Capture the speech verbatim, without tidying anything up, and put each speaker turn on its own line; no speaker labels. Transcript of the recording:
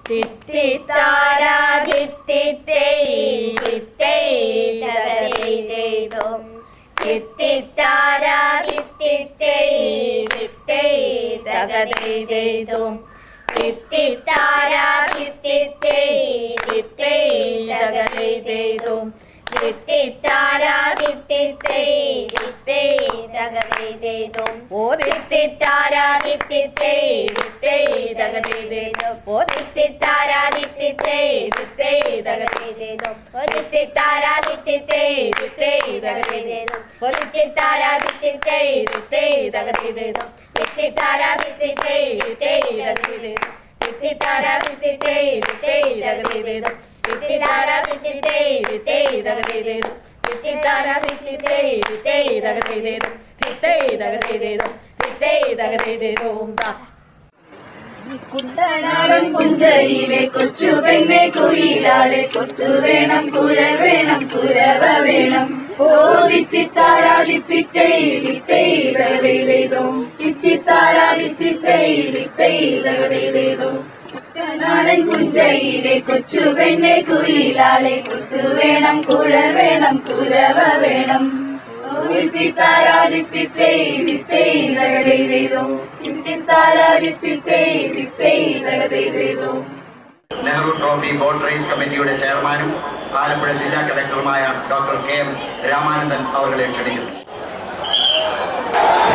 തിത്തിത്താരാ തിത്തിത്തേ തിത്തേ തകതൈതൈതോ തിത്തിത്താരാ തിത്തിത്തേ തിത്തേ തകതൈതൈതോ തിത്തിത്താരാ തിത്തിത്തേ തിത്തേ തകതൈതൈതോ തിത്തിത്താരാ തിത്തിത്തേ തിത്തേ തകതൈതൈതോ ഓ തിത്തിത്താരാ തിത്തിത്തേ തിത്തേ തകതൈതൈതോ ഓ തിത്തിത്താരാ തിത്തിത്തേ തിത്തേ തകതൈതൈതോ ഓ തിത്തിത്താരാ തിത്തിത്തേ തിത്തേ തകതൈതൈതോ ഓ തിത്തിത്താരാ തിത്തിത്തേ തിത്തേ തകതൈതൈതോ തിത്തിത്താരാ തിത്തിത്തേ തിത്തേ തകതൈതൈതോ തിത്തിത്താരാ തിത്തിത്തേ തിത്തേ തകതൈതൈതോ തിത്തിത്താരാ തിത്തിത്തേ തിത്തേ തകതൈതൈതോ തിത്തിത്താരാ തിത്തിത്തേ തിത്തേ തകതൈതൈതോ തിത്തേ തകതൈതൈതോ തിത്തേ തകതൈതൈതോ
കുട്ടനാടൻ പുഞ്ചയിലെ കൊച്ചു പെണ്ണെ കുയിലാളെ കൊട്ടു വേണം കുഴൽ വേണം കുരവ വേണം ഓ തിത്തിത്താരാ തിത്തിത്തേ തിത്തേ തകതൈതൈതോ തിത്തിത്താരാ തിത്തിത്തേ തിത്തേ തകതൈതൈതോ കുട്ടനാടൻ പുഞ്ചയിലെ കൊച്ചു പെണ്ണെ കുയിലാളെ കൊട്ടു വേണം കുഴൽ വേണം കുരവ വേണം തിത്തിത്താരാ തിത്തിത്തേ തിത്തേ തകതൈതൈതോ തിത്തിത്താരാ തിത്തിത്തേ തിത്തേ തകതൈതൈതോ.
നെഹ്റു ട്രോഫി ബോട്ട് റേസ് കമ്മിറ്റിയുടെ ചെയർമാനും ആലപ്പുഴ ജില്ലാ കലക്ടറുമായ ഡോക്ടർ കെ എം രാമാനന്ദൻ അവരെ ക്ഷണിക്കുന്നു.